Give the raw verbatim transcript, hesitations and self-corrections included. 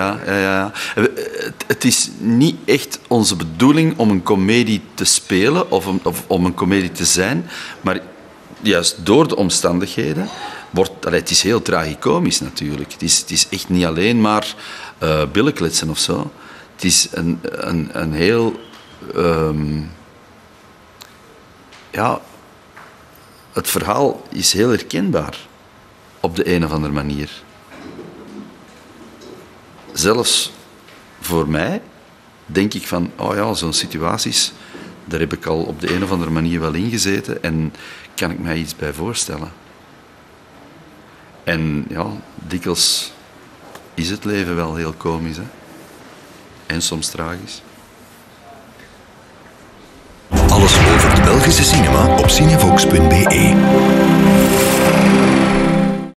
ja, ja, ja. Het, het is niet echt onze bedoeling om een komedie te spelen of om, of om een komedie te zijn, maar juist door de omstandigheden wordt... Allee, het is heel tragicomisch natuurlijk. Het is, het is echt niet alleen maar uh, billenkletsen of zo. Het is een, een, een heel... Um, ja... Het verhaal is heel herkenbaar. Op de een of andere manier. Zelfs voor mij denk ik van... Oh ja, zo'n situaties... Daar heb ik al op de een of andere manier wel in gezeten. En kan ik mij iets bij voorstellen. En ja, dikwijls is het leven wel heel komisch. Hè? En soms tragisch. Alles over de Belgische cinema op cinevox punt be.